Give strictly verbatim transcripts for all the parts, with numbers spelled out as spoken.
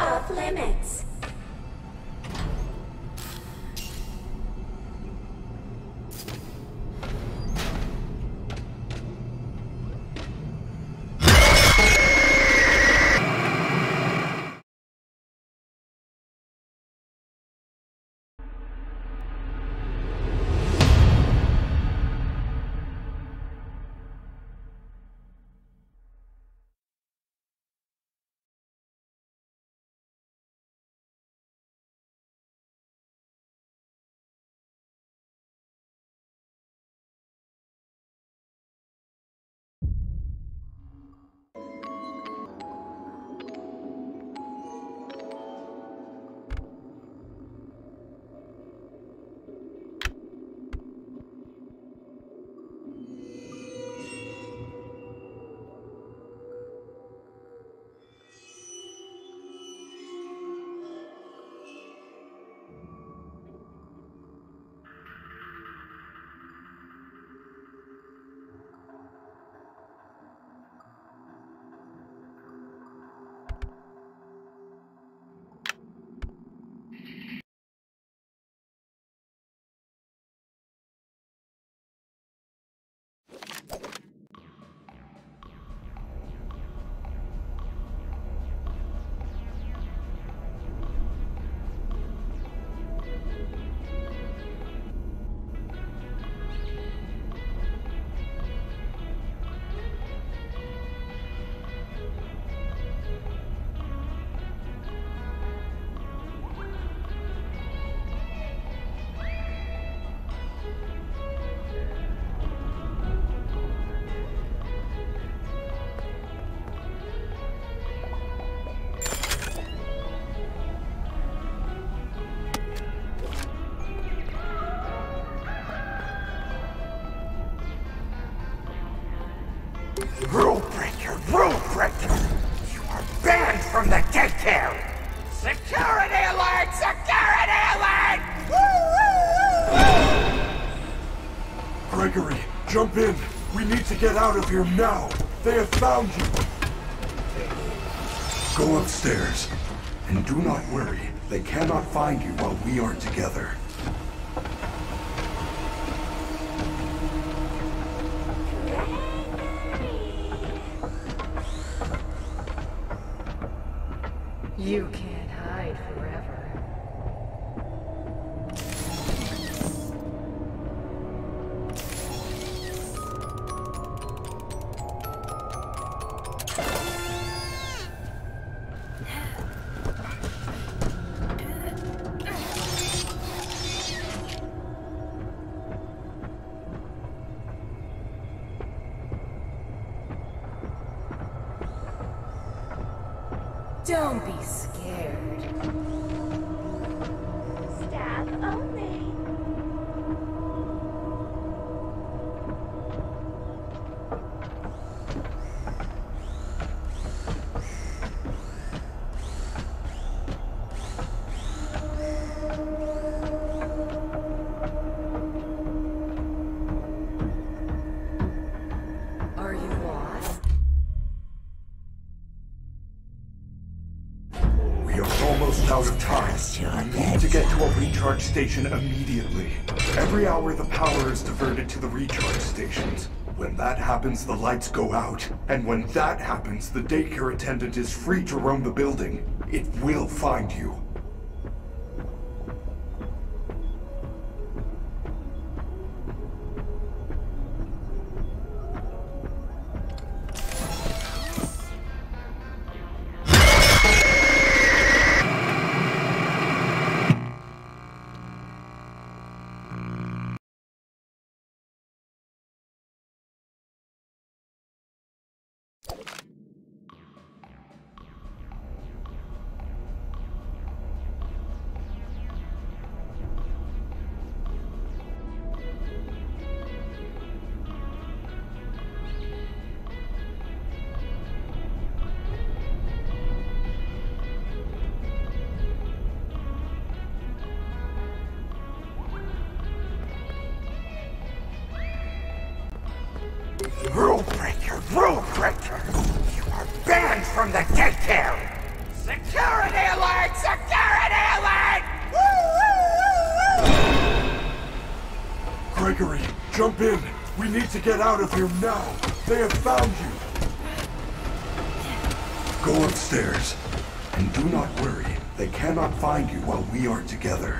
Off limits. Rule breaker! Rule breaker! You are banned from the daycare! Security alert! Security alert! Gregory, jump in! We need to get out of here now! They have found you! Go upstairs. And do not worry, they cannot find you while we are together. You can't hide forever. Don't be scared. Staff only. Are you lost? We are almost out of time. We need to get to a recharge station immediately. Every hour the power is diverted to the recharge stations. When that happens, the lights go out. And when that happens, the daycare attendant is free to roam the building. It will find you. Rule breaker! Rule breaker! You are banned from the daycare! Security alert! jump in! We need to get out of here now! They have found you! Go upstairs. And do not worry, they cannot find you while we are together.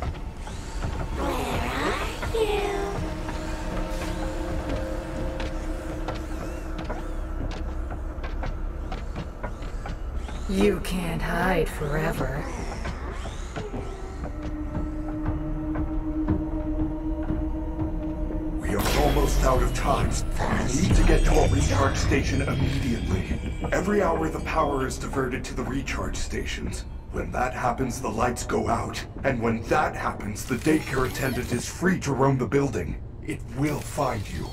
Where are you? You can't hide forever. We are almost out of time. We need to get to a recharge station immediately. Every hour the power is diverted to the recharge stations. When that happens, the lights go out. And when that happens, the daycare attendant is free to roam the building. It will find you.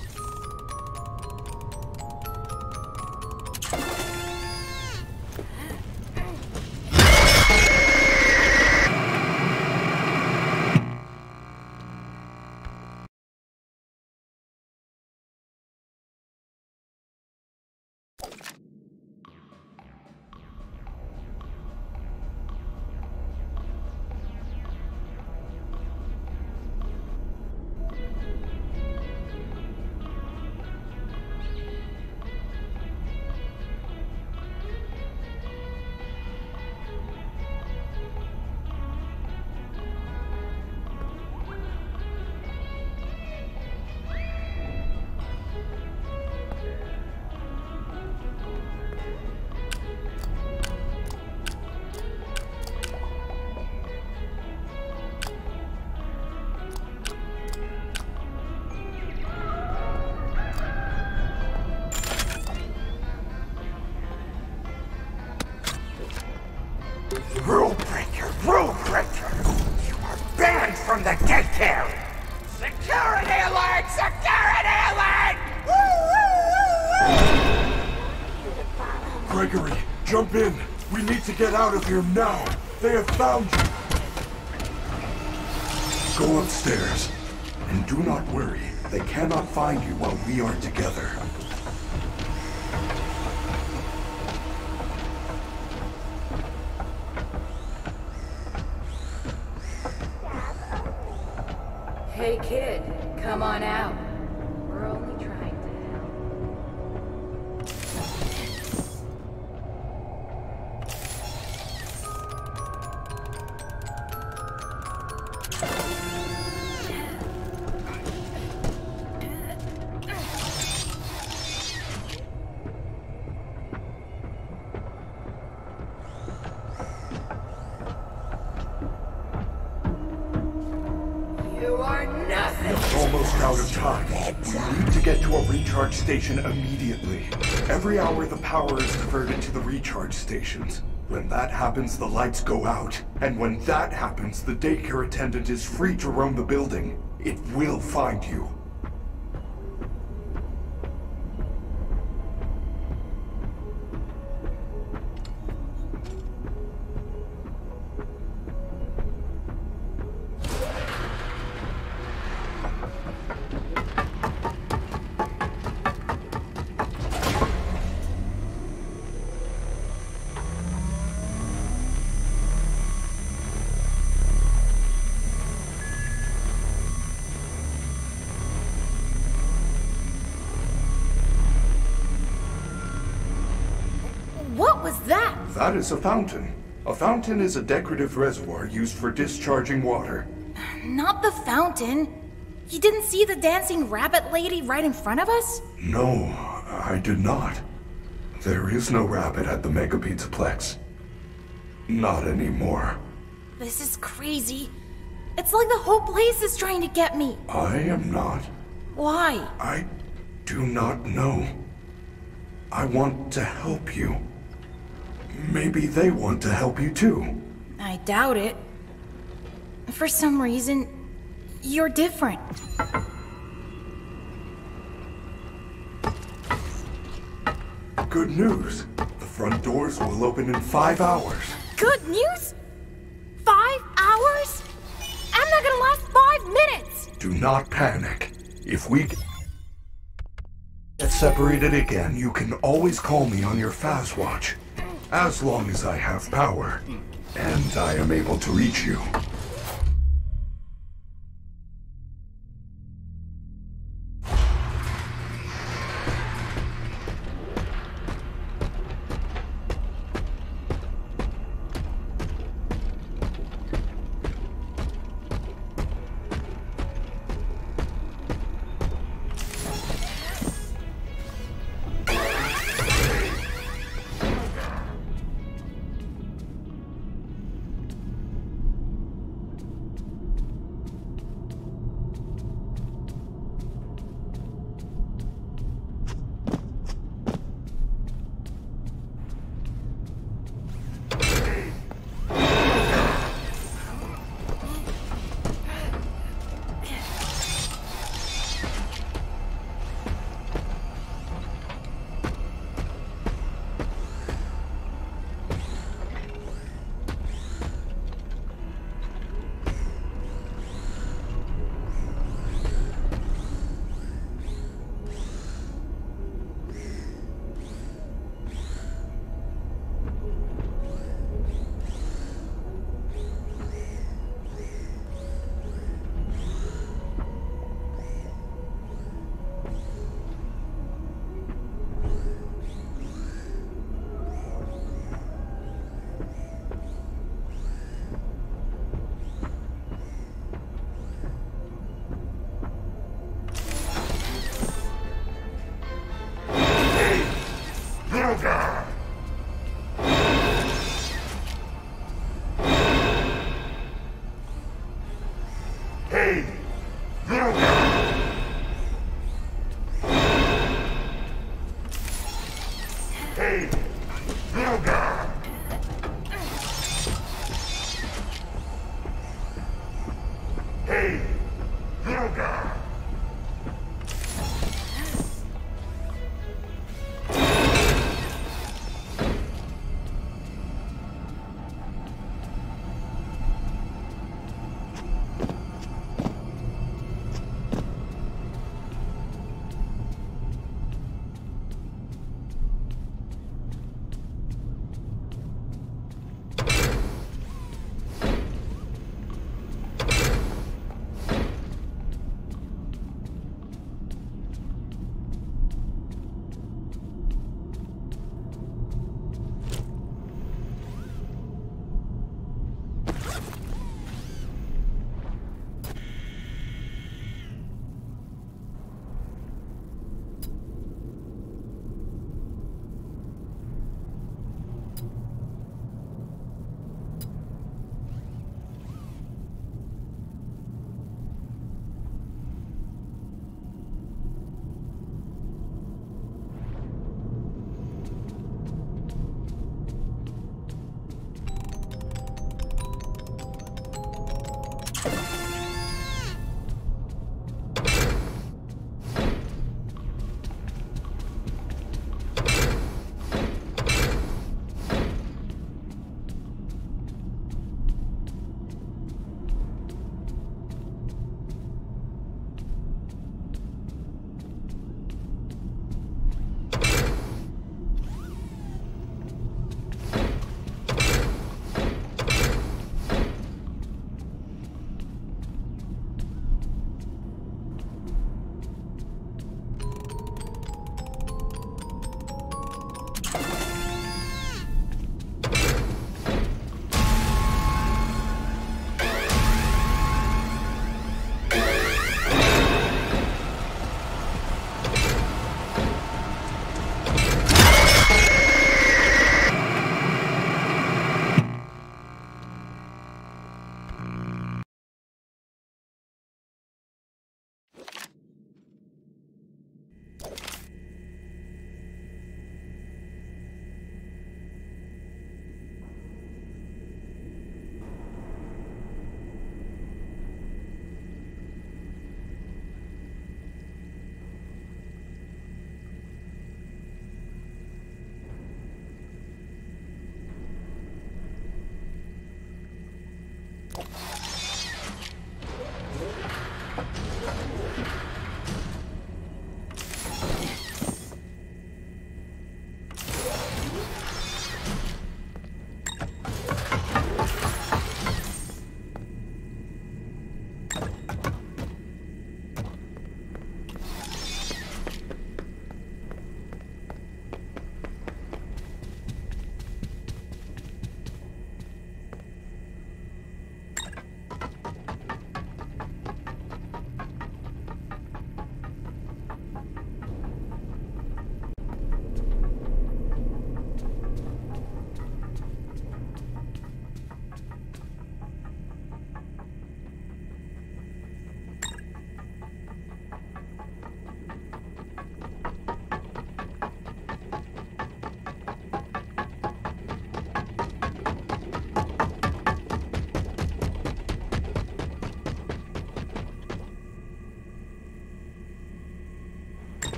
Rule breaker! Rule breaker! You are banned from the daycare! Security alert! Security alert! Gregory, jump in! We need to get out of here now! They have found you! Go upstairs. And do not worry, they cannot find you while we are together. Hey kid, come on out. We're only trying to help. You are nothing! Almost out of time. We need to get to a recharge station immediately. Every hour the power is diverted to the recharge stations. When that happens, the lights go out. And when that happens, the daycare attendant is free to roam the building. It will find you. What was that? That is a fountain. A fountain is a decorative reservoir used for discharging water. Not the fountain. You didn't see the dancing rabbit lady right in front of us? No, I did not. There is no rabbit at the Mega Pizzaplex. Not anymore. This is crazy. It's like the whole place is trying to get me. I am not. Why? I do not know. I want to help you. Maybe they want to help you too. I doubt it. For some reason, you're different. Good news. The front doors will open in five hours. Good news? Five hours? I'm not gonna last five minutes! Do not panic. If we get separated again, you can always call me on your fast watch. As long as I have power, and I am able to reach you. Hey, little guy.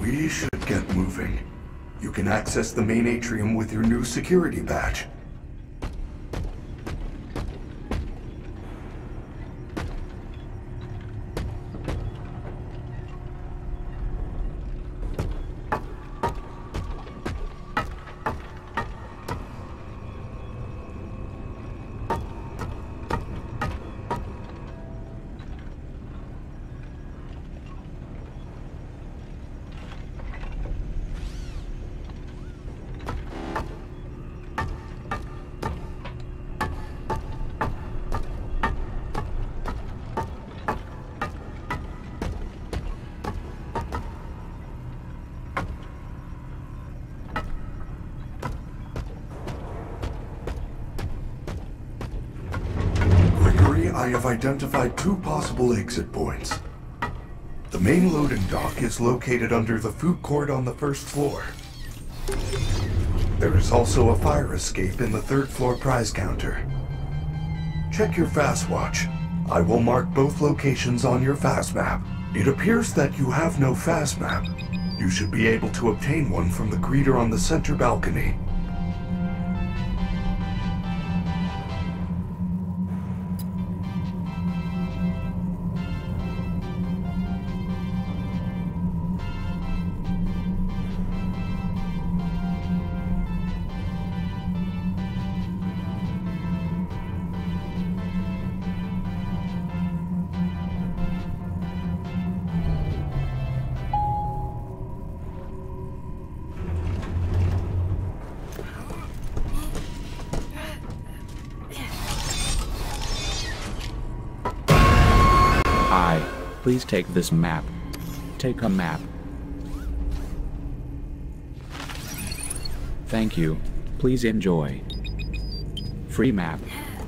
We should get moving. You can access the main atrium with your new security badge. I have identified two possible exit points. The main loading dock is located under the food court on the first floor. There is also a fire escape in the third floor prize counter. Check your fast watch. I will mark both locations on your fast map. It appears that you have no fast map. You should be able to obtain one from the greeter on the center balcony. Please take this map. Take a map. Thank you. Please enjoy. Free map.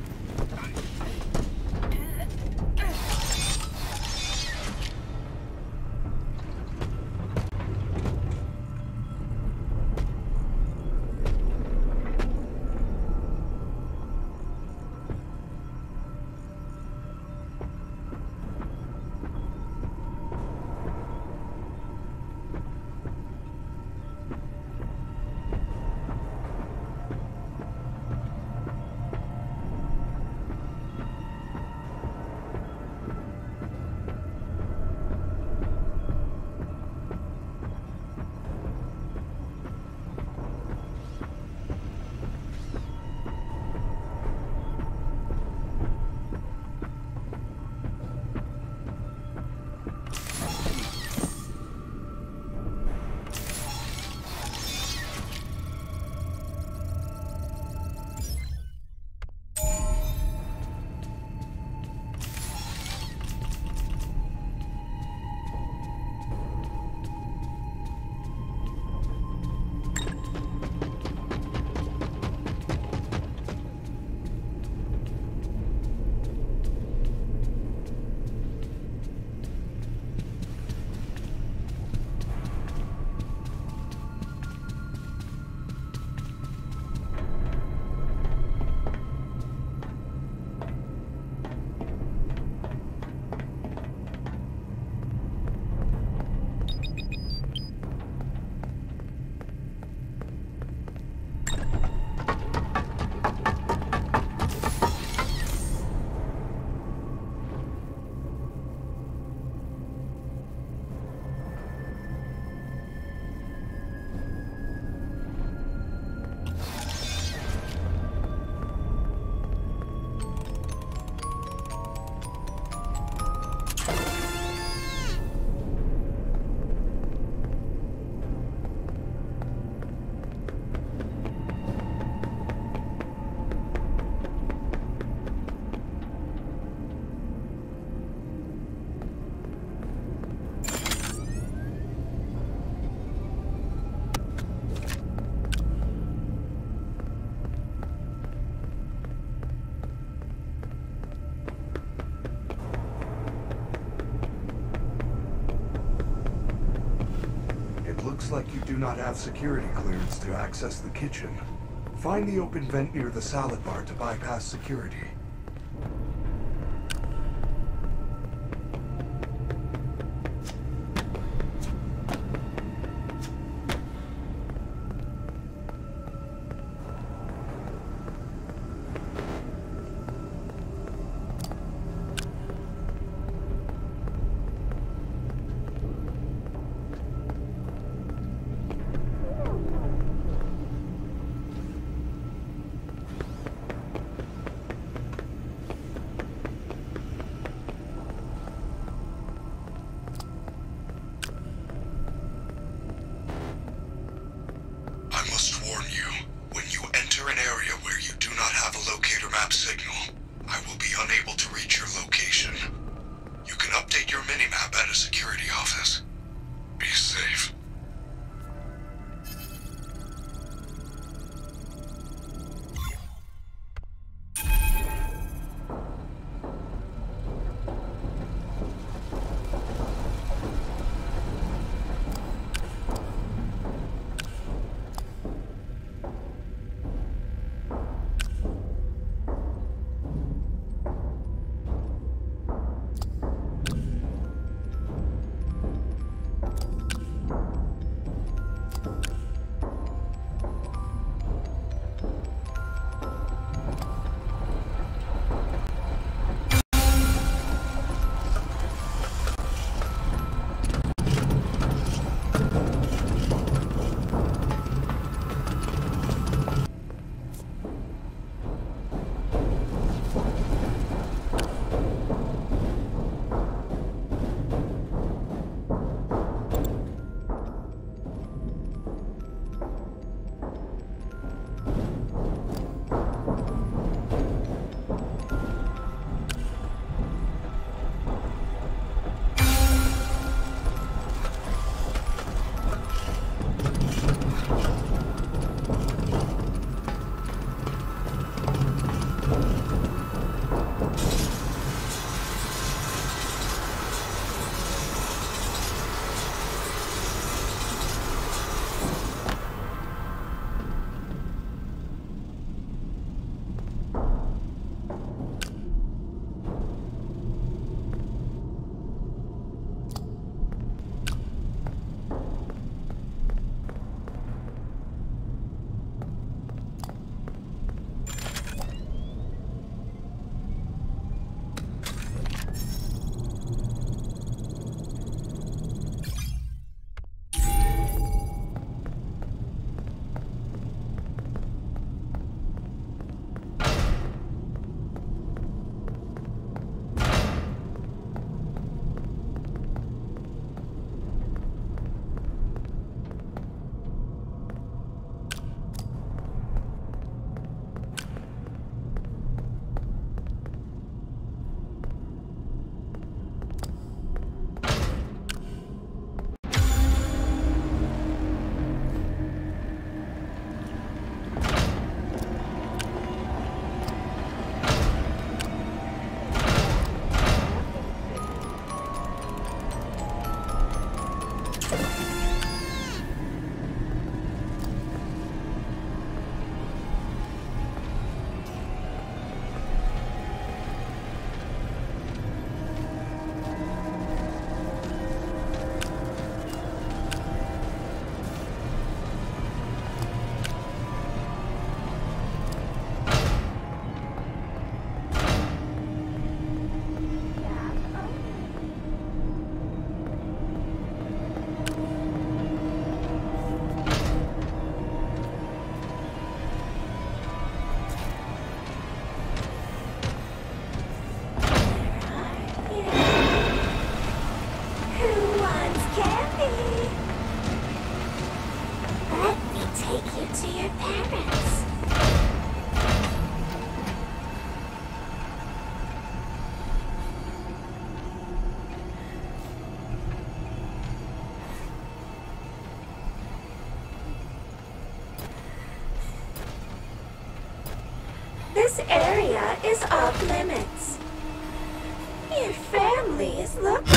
Looks like you do not have security clearance to access the kitchen. Find the open vent near the salad bar to bypass security. This area is off limits. Your family is looking.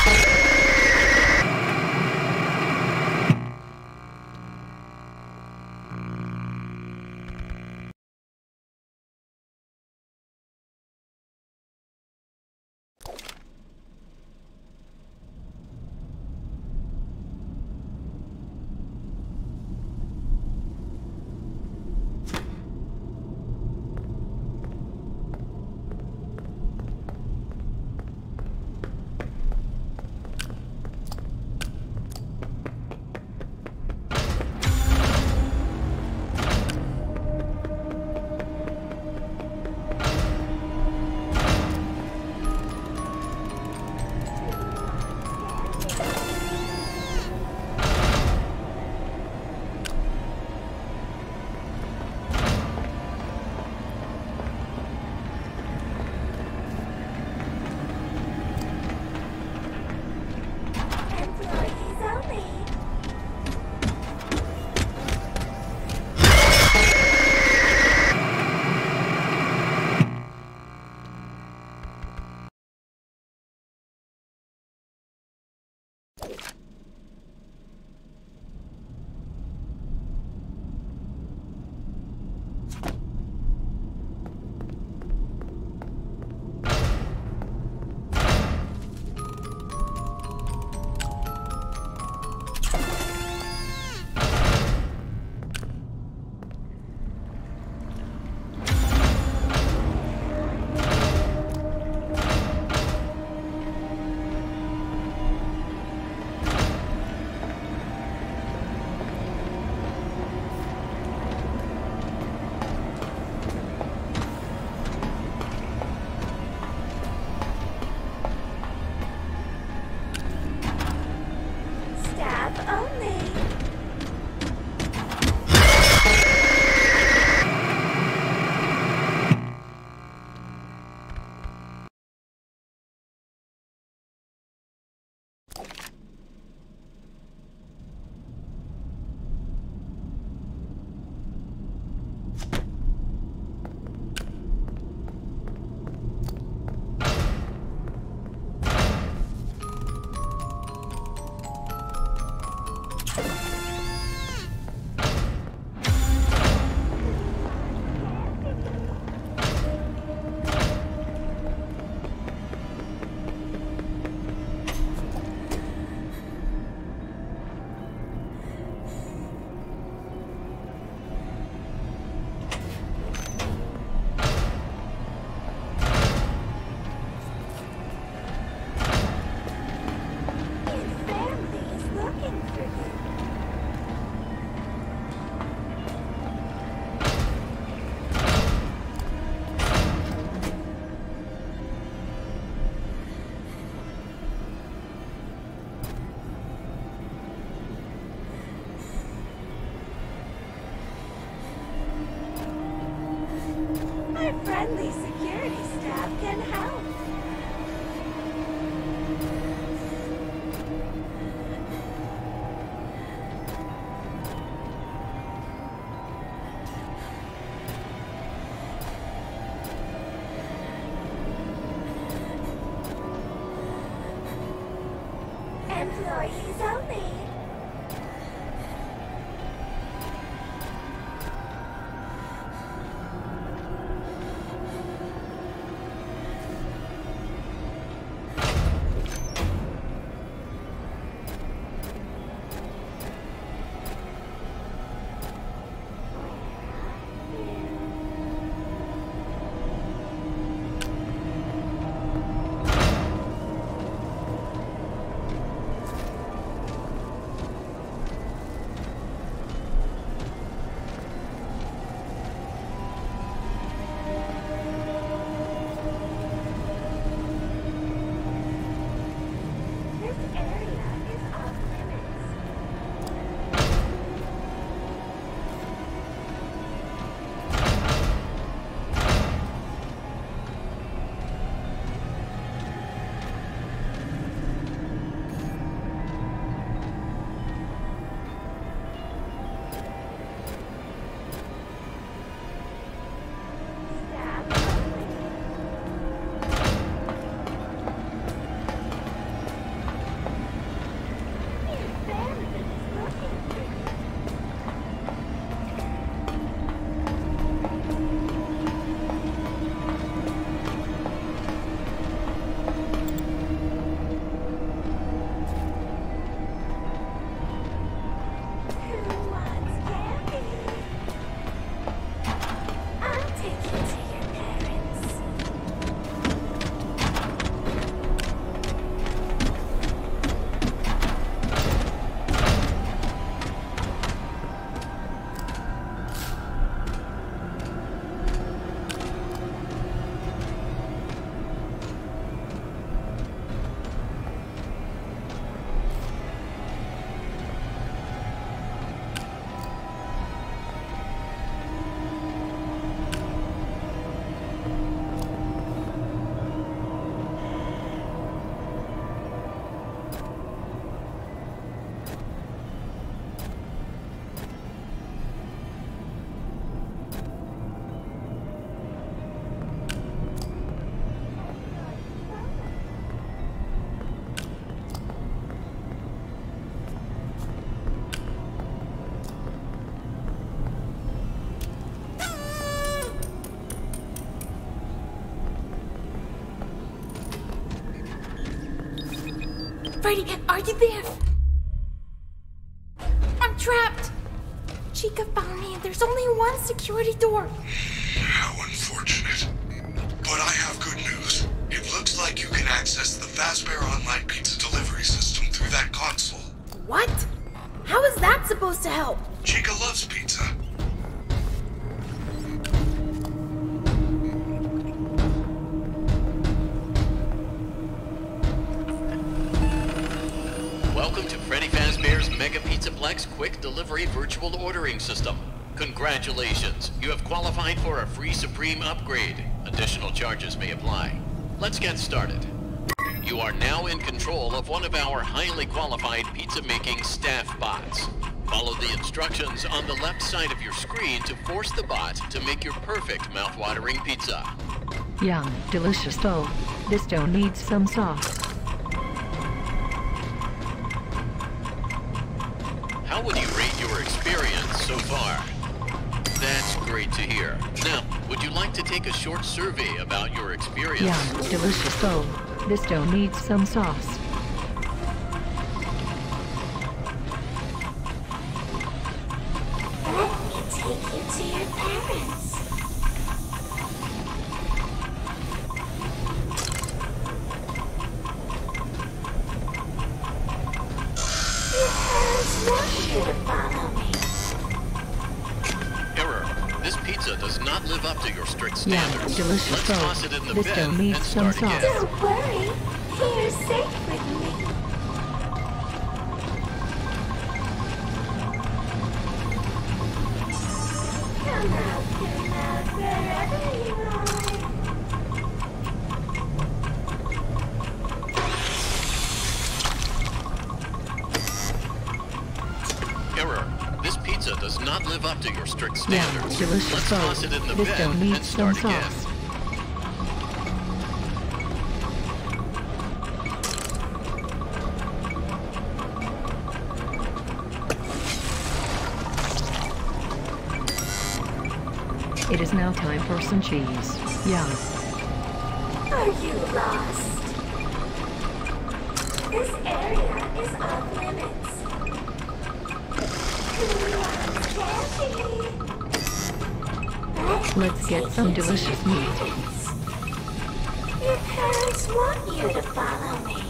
Friendly security staff can help. Employees only. Freddy, are you there? I'm trapped. Chica found me and there's only one security door. How unfortunate. But I have good news. It looks like you can access the Fazbear Online Pizza delivery system through that console. What? How is that supposed to help? Chica loves pizza. Welcome to Freddy Fazbear's Mega Pizzaplex Quick Delivery Virtual Ordering System. Congratulations, you have qualified for a free Supreme upgrade. Additional charges may apply. Let's get started. You are now in control of one of our highly qualified pizza-making staff bots. Follow the instructions on the left side of your screen to force the bot to make your perfect mouth-watering pizza. Yum, delicious dough. This dough needs some sauce. How would you rate your experience so far? That's great to hear. Now, would you like to take a short survey about your experience? Yum, delicious dough. This dough needs some sauce. Let me take you to your parents. Your parents want you to follow me. Error. This pizza does not live up to your strict Yum, standards. delicious Let's dough. toss it in the This bin dough needs and some start sauce. again. Don't worry, you're safe with me. Come out, come out, wherever you are. Error. This pizza does not live up to your strict Yum, standards. delicious Let's dough. toss it in the This dough bin needs and some start again. sauce. It is now time for some cheese. Yum. Are you lost? This area is off limits. Who wants candy? Let me Let's get take some you to delicious your meat. parents. Your parents want you to follow me.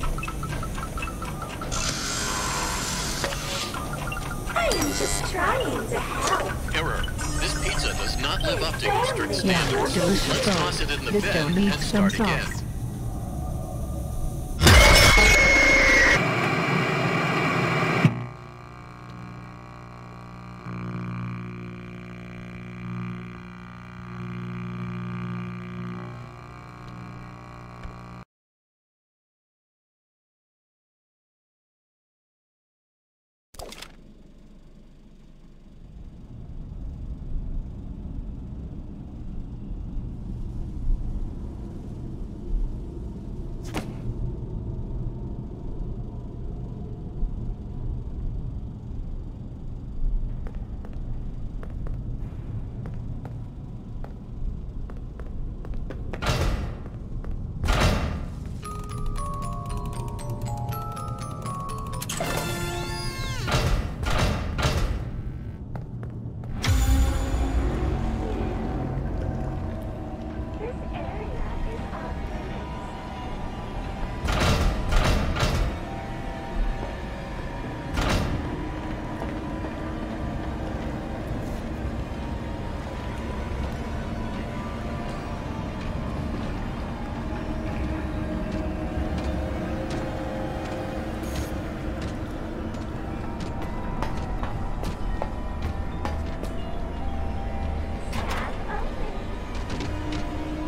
I am just trying to help. Error. This pizza does not live up to your strict Yum, standards. delicious Let's dough. toss it in the This dough bin needs and some start again. sauce. This area is off limits. Staff open.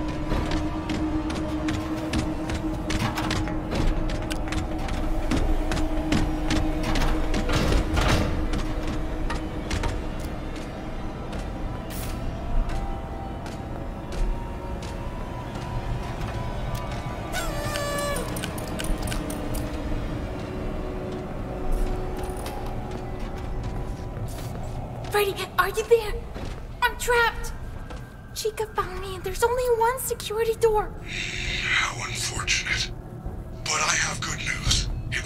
Freddy, are you there? I'm trapped. Chica found me and there's only one security door. How unfortunate. But I have good news. It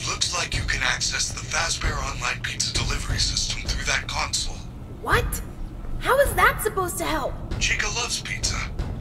system through that console. What? How is that supposed to help? Chica loves pizza.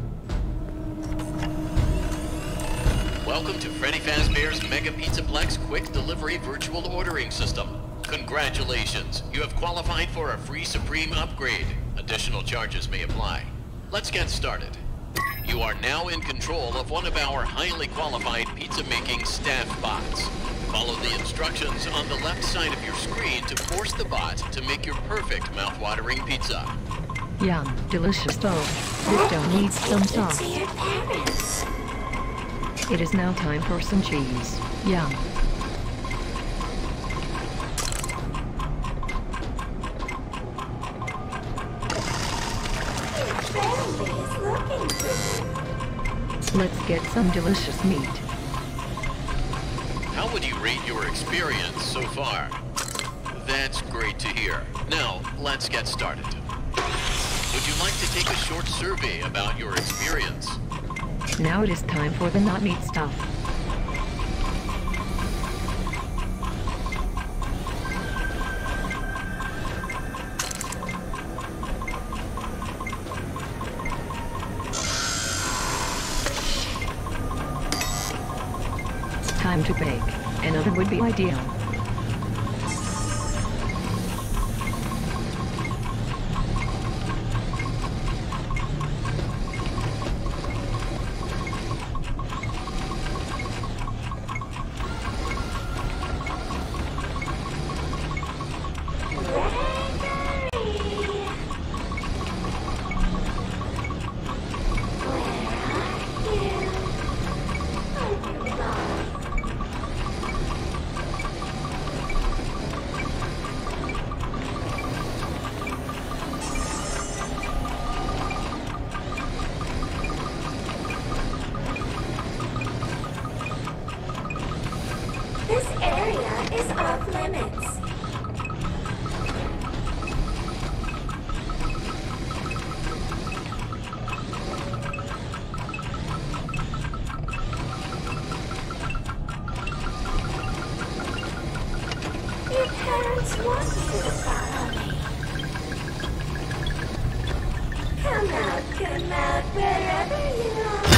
Welcome to Freddy Fazbear's Mega Pizzaplex Quick Delivery Virtual Ordering System. Congratulations, you have qualified for a free Supreme upgrade. Additional charges may apply. Let's get started. You are now in control of one of our highly qualified pizza-making staff bots. Follow the instructions on the left side of your screen to force the bot to make your perfect mouth-watering pizza. Yum, delicious dough. This dough needs some sauce. To your parents. It is now time for some cheese. Yum. Your family is looking for you. Let's get some delicious meat. How would you rate your experience so far? That's great to hear. Now, let's get started. Would you like to take a short survey about your experience? Now it is time for the not meat stuff. Time to bake. An oven would be ideal. This area is off limits. Your parents want you to follow me. Come out, come out, wherever you are.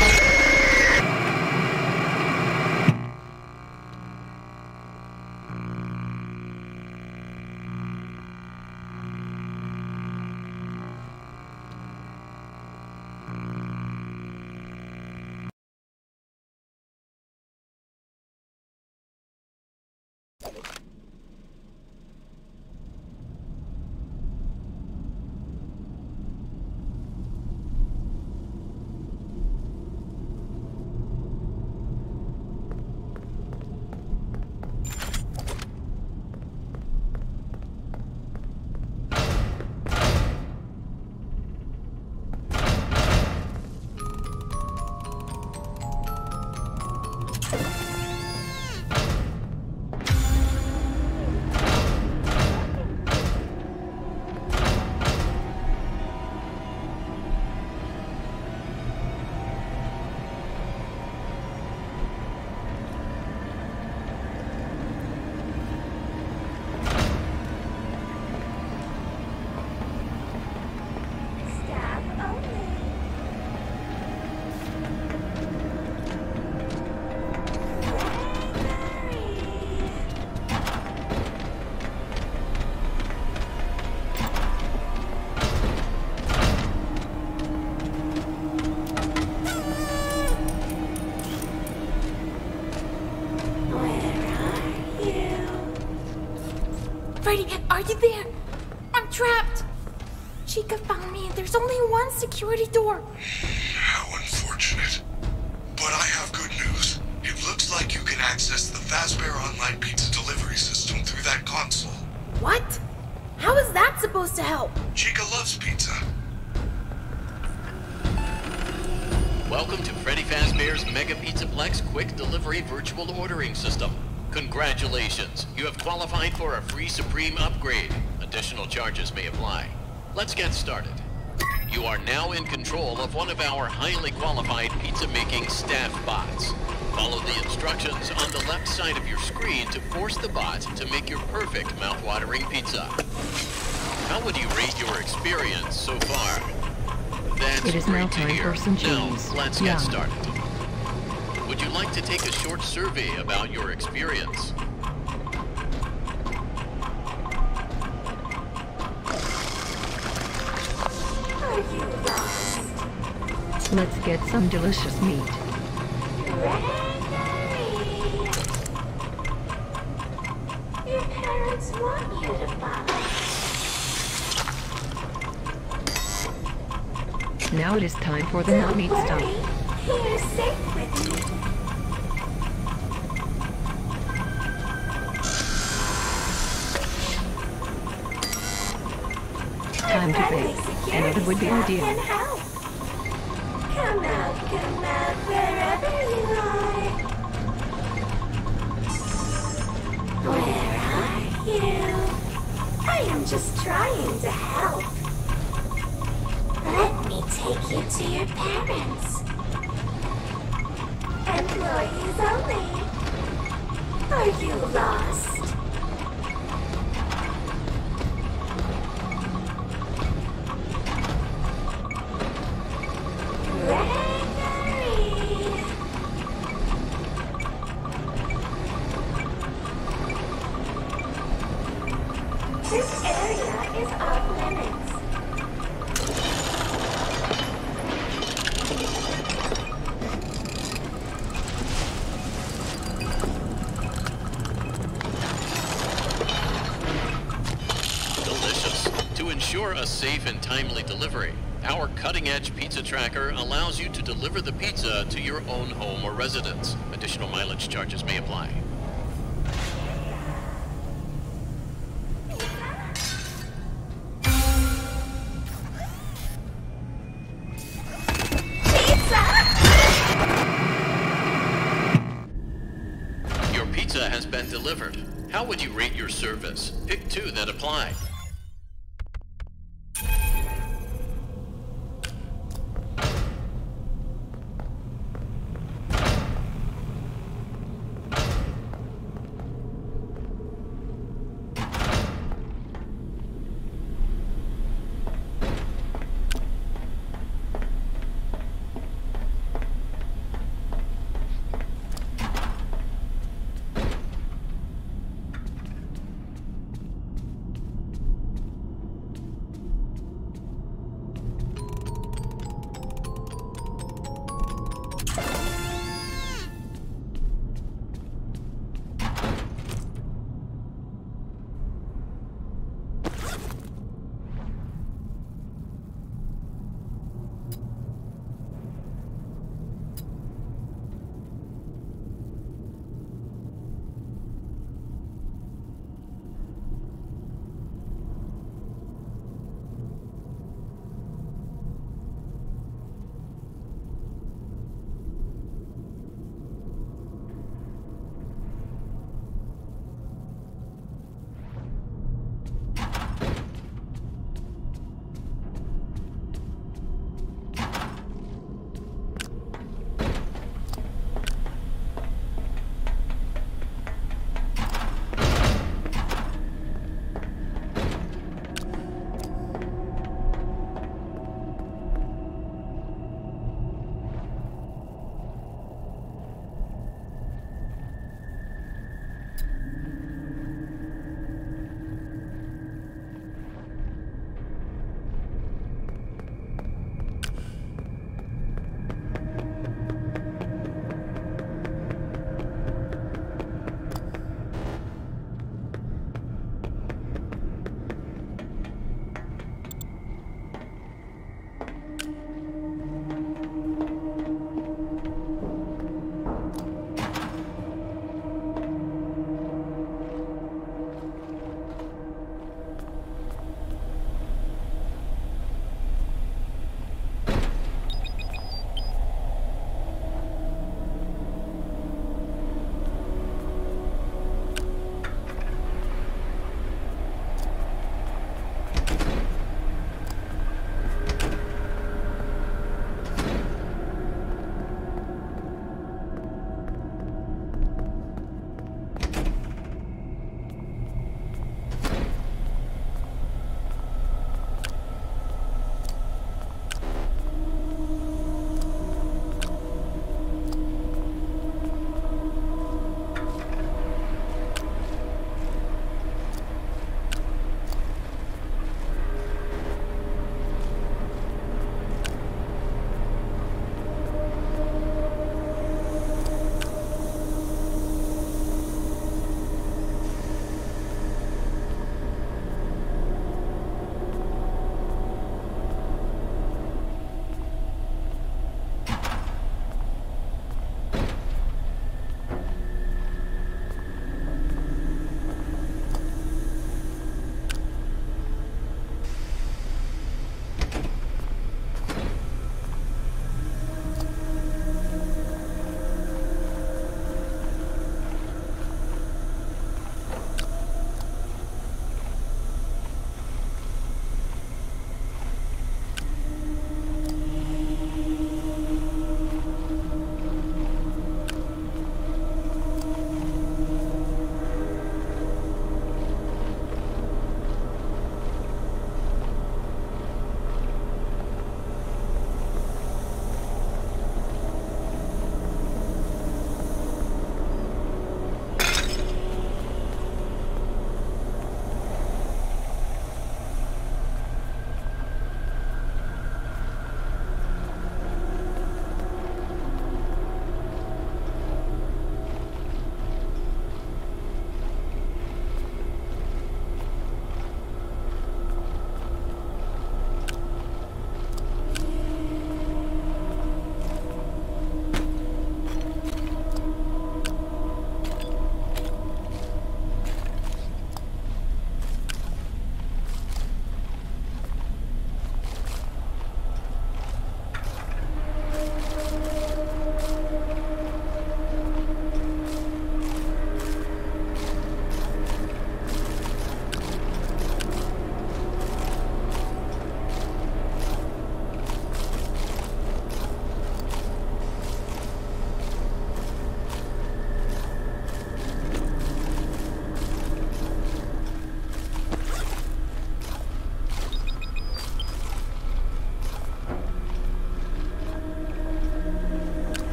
Freddy, are you there? I'm trapped. Chica found me and there's only one security door. How unfortunate. But I have good news. It looks like you can access the Fazbear Online Pizza Delivery System through that console. What? How is that supposed to help? Chica loves pizza. Welcome to Freddy Fazbear's Mega Pizzaplex Quick Delivery Virtual Ordering System. Congratulations, you have qualified for a free Supreme upgrade. Additional charges may apply. Let's get started. You are now in control of one of our highly qualified pizza-making staff bots. Follow the instructions instructions on the left side of your screen to force the bot to make your perfect mouth-watering pizza. How would you rate your experience so far? That's It is now great to time hear. for some Now, cheese. let's Yum. get started. Would you like to take a short survey about your experience? Are you lost? Let's get some delicious meat. Gregory! Your parents want you to follow. Now it is time for the Don't non-meat worry. stuff. You're safe with me. Time to bake. Another would be ideal. Can help. Come out, come out, wherever you are. Where are you? I am just trying to help. Let me take you to your parents. Employees only. Are you lost? Gregory! This area is off limits. Delicious. To ensure a safe and timely delivery, our cutting-edge pizza tracker allows you to deliver the pizza to your own home or residence. Additional mileage charges may apply. Your pizza has been delivered. How would you rate your service? Pick two that apply.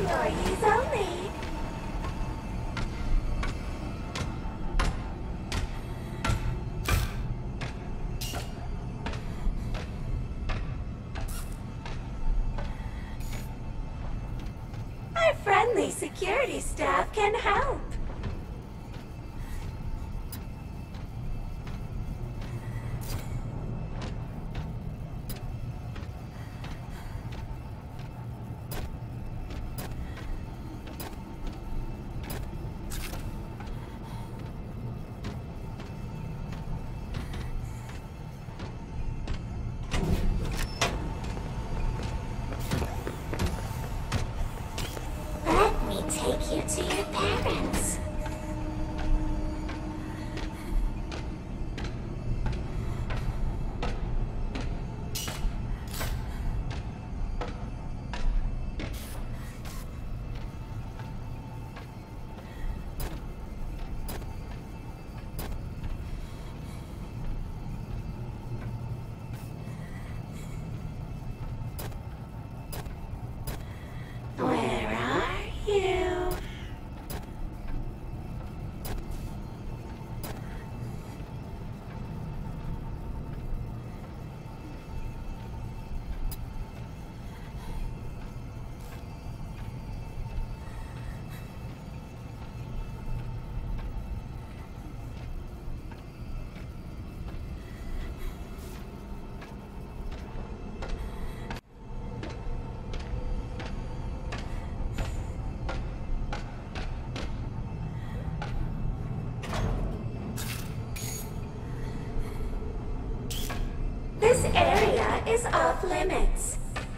Employees only. Our friendly security staff can help. Let me take you to your parents. Where are you? This area is off limits.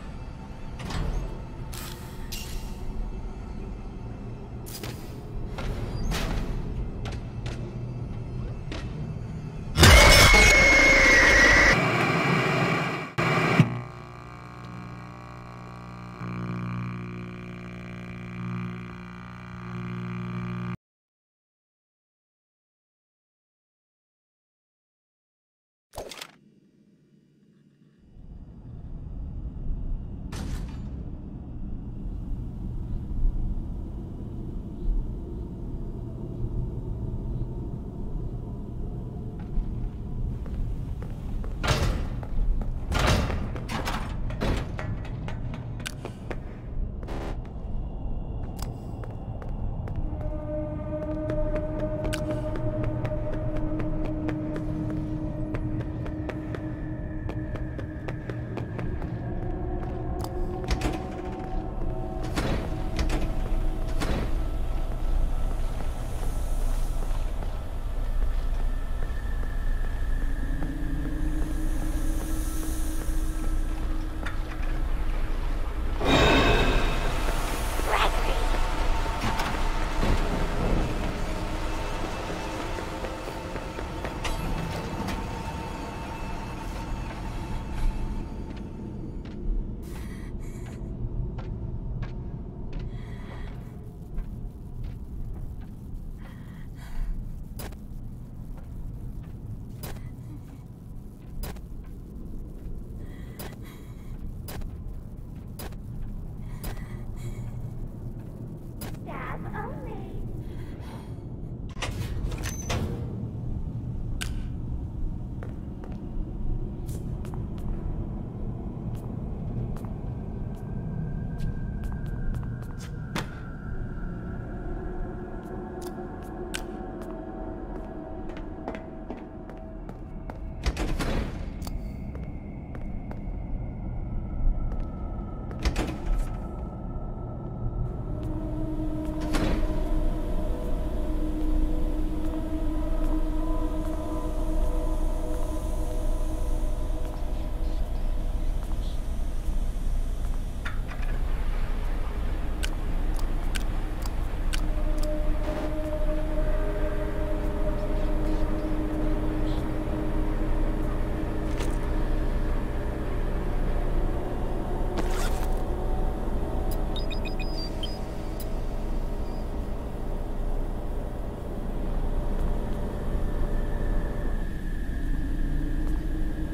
Staff only.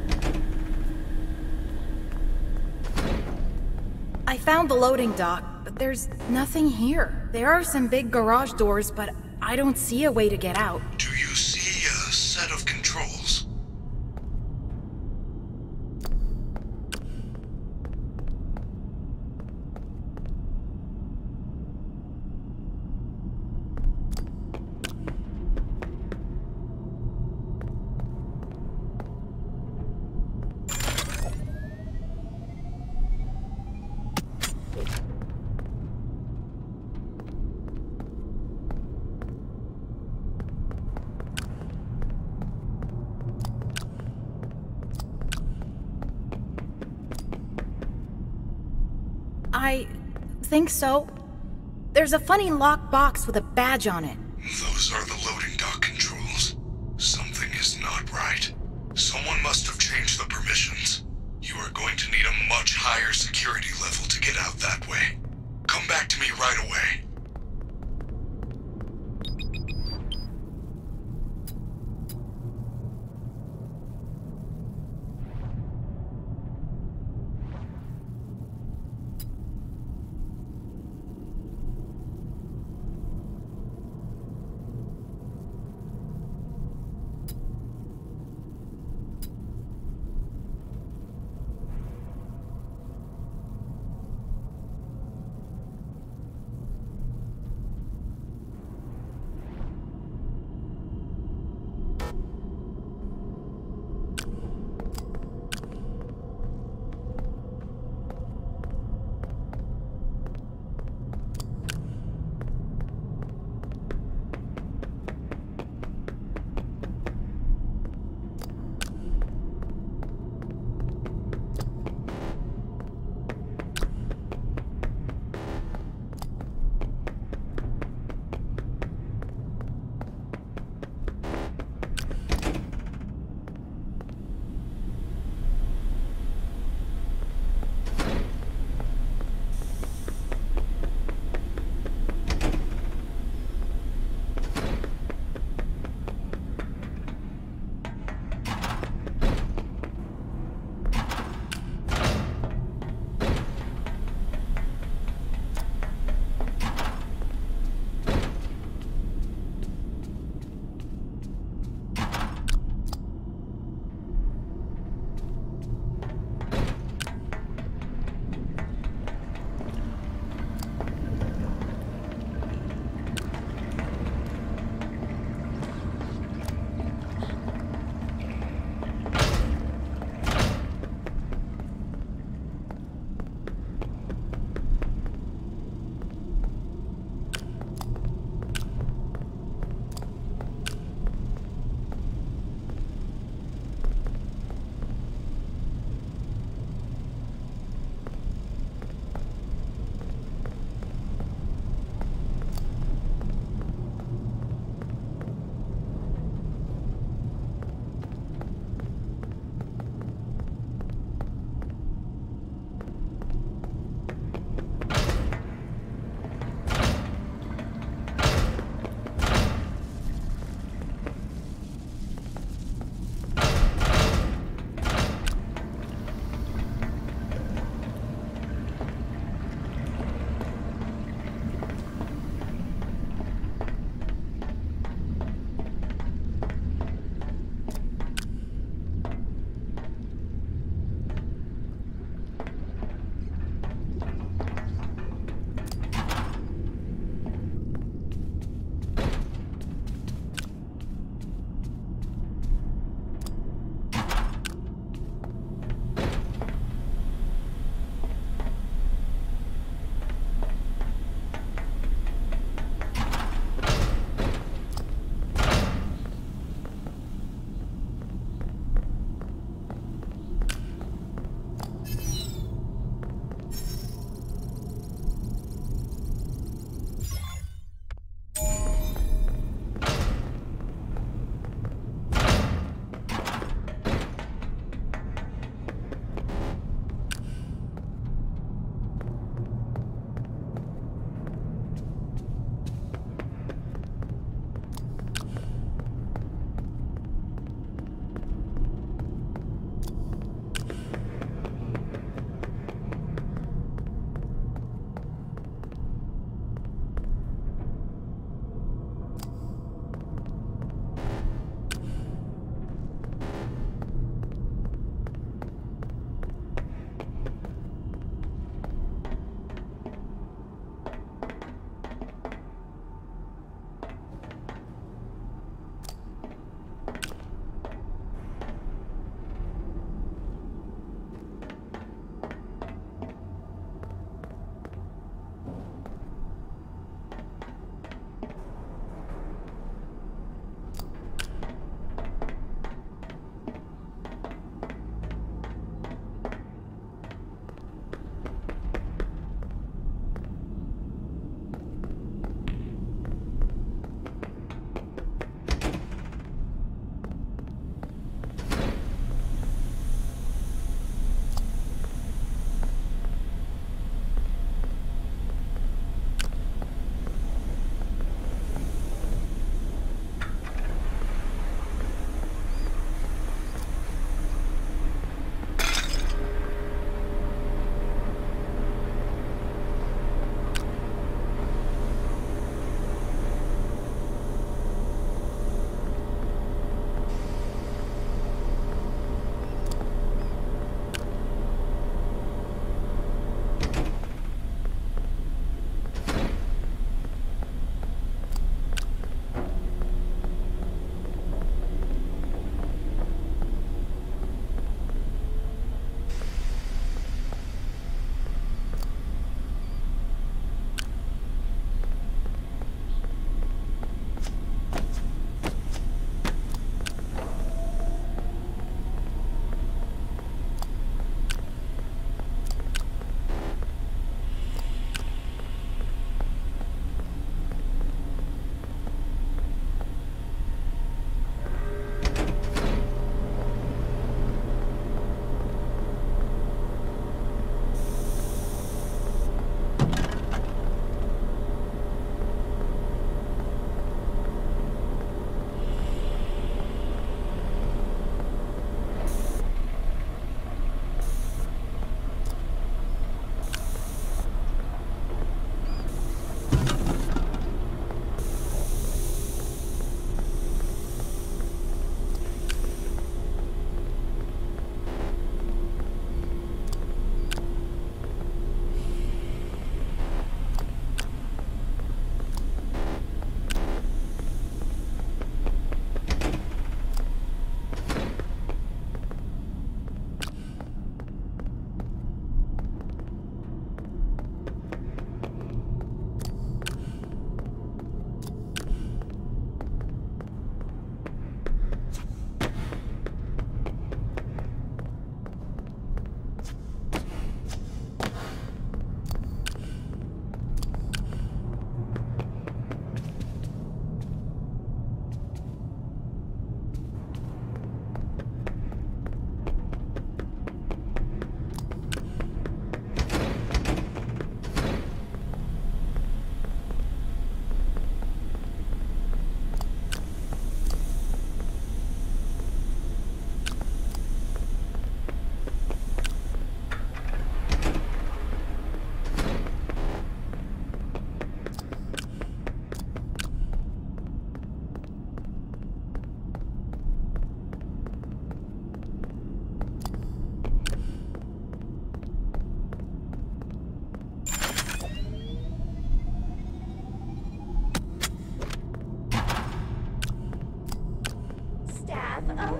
I found the loading dock, but There's nothing here. There are some big garage doors, but I don't see a way to get out. Do you see a set of controls? I think so. There's a funny locked box with a badge on it. Those are the loading dock controls. Something is not right. Someone must have changed the permissions. You are going to need a much higher security level to get out that way. Come back to me right away.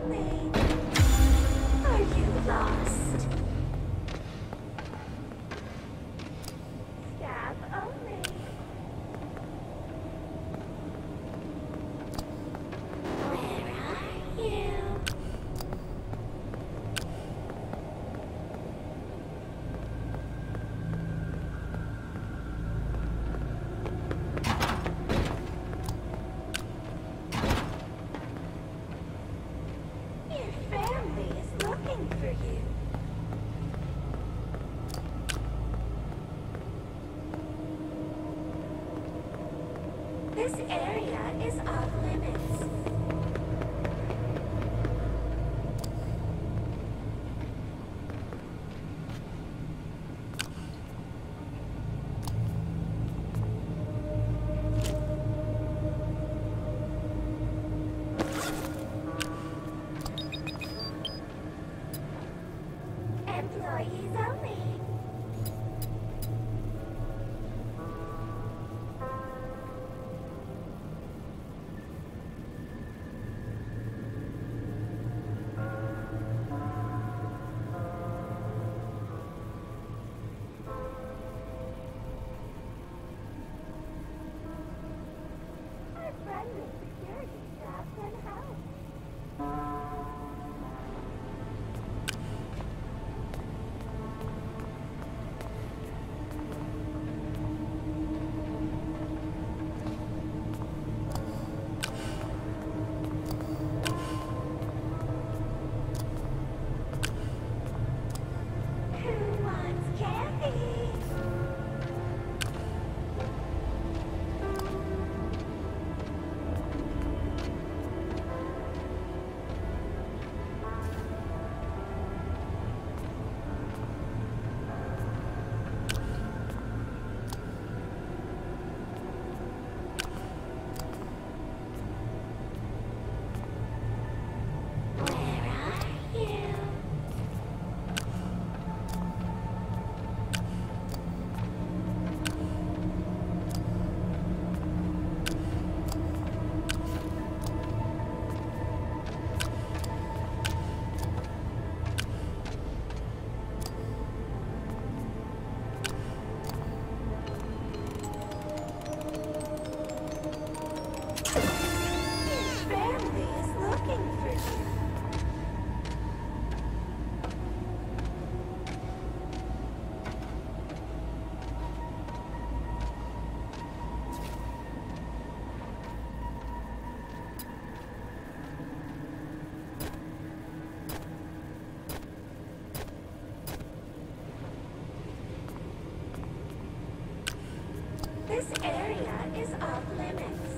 only. Are you lost? Staff only. Where are you? Your family is looking for you. This area is off limits. Employees only. Our friendly security staff can help. Who wants candy? Where are you? Your family is looking for you. This area is off limits.